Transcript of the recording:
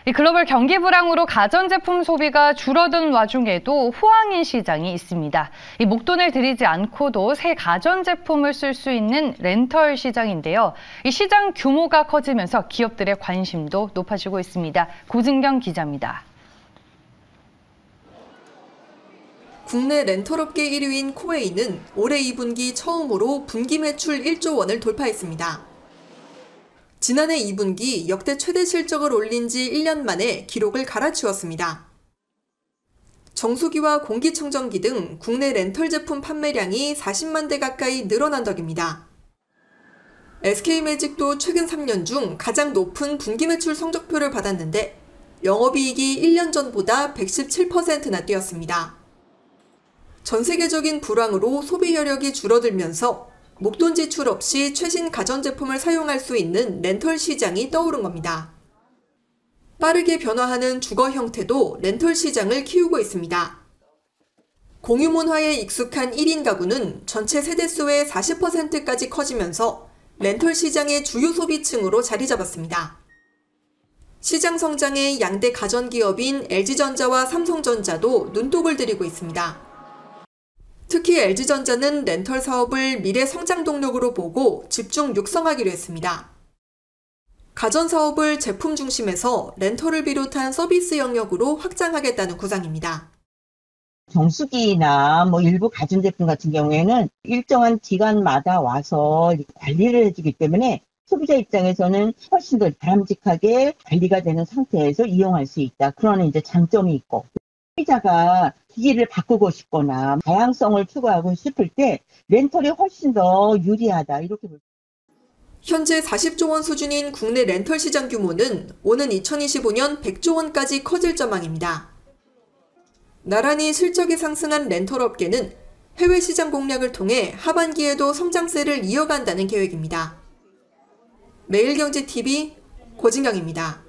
이 글로벌 경기 불황으로 가전제품 소비가 줄어든 와중에도 호황인 시장이 있습니다. 이 목돈을 들이지 않고도 새 가전제품을 쓸 수 있는 렌털 시장인데요. 이 시장 규모가 커지면서 기업들의 관심도 높아지고 있습니다. 고진경 기자입니다. 국내 렌털업계 1위인 코웨이는 올해 2분기 처음으로 분기 매출 1조 원을 돌파했습니다. 지난해 2분기 역대 최대 실적을 올린 지 1년 만에 기록을 갈아치웠습니다. 정수기와 공기청정기 등 국내 렌털 제품 판매량이 40만 대 가까이 늘어난 덕입니다. SK매직도 최근 3년 중 가장 높은 분기 매출 성적표를 받았는데 영업이익이 1년 전보다 117%나 뛰었습니다. 전 세계적인 불황으로 소비 여력이 줄어들면서 목돈 지출 없이 최신 가전제품을 사용할 수 있는 렌털 시장이 떠오른 겁니다. 빠르게 변화하는 주거 형태도 렌털 시장을 키우고 있습니다. 공유 문화에 익숙한 1인 가구는 전체 세대수의 40%까지 커지면서 렌털 시장의 주요 소비층으로 자리 잡았습니다. 시장 성장에 양대 가전기업인 LG전자와 삼성전자도 눈독을 들이고 있습니다. 특히 LG전자는 렌털 사업을 미래 성장 동력으로 보고 집중 육성하기로 했습니다. 가전 사업을 제품 중심에서 렌털을 비롯한 서비스 영역으로 확장하겠다는 구상입니다. 정수기나 일부 가전제품 같은 경우에는 일정한 기간마다 와서 관리를 해주기 때문에 소비자 입장에서는 훨씬 더 바람직하게 관리가 되는 상태에서 이용할 수 있다. 그런 이제 장점이 있고. 소비자가 기기를 바꾸고 싶거나 다양성을 추구하고 싶을 때 렌털이 훨씬 더 유리하다 이렇게 볼 수 있습니다. 현재 40조 원 수준인 국내 렌털 시장 규모는 오는 2025년 100조 원까지 커질 전망입니다. 나란히 실적이 상승한 렌털 업계는 해외 시장 공략을 통해 하반기에도 성장세를 이어간다는 계획입니다. 매일경제TV 고진경입니다.